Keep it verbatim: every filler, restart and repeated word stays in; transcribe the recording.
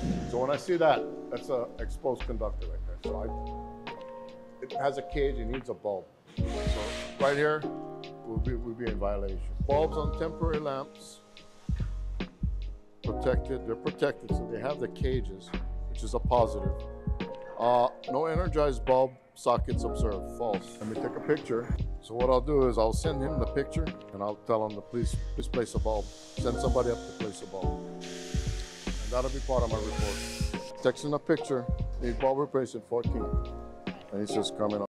So when I see that, that's an exposed conductor right there. So I, it has a cage, it needs a bulb. So right here, we'll be, we'll be in violation. Bulbs on temporary lamps, protected, they're protected, so they have the cages, which is a positive. Uh, no energized bulb sockets observed, false. Let me take a picture. So what I'll do is I'll send him the picture and I'll tell him to please, please place a bulb. Send somebody up to place a bulb. And that'll be part of my report. Text him a picture, need bulb replacement fourteen. And he's just coming up.